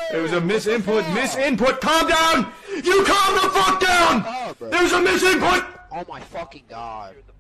It was a misinput. Misinput. Calm down. You calm the fuck down. There's a misinput. Oh my fucking god.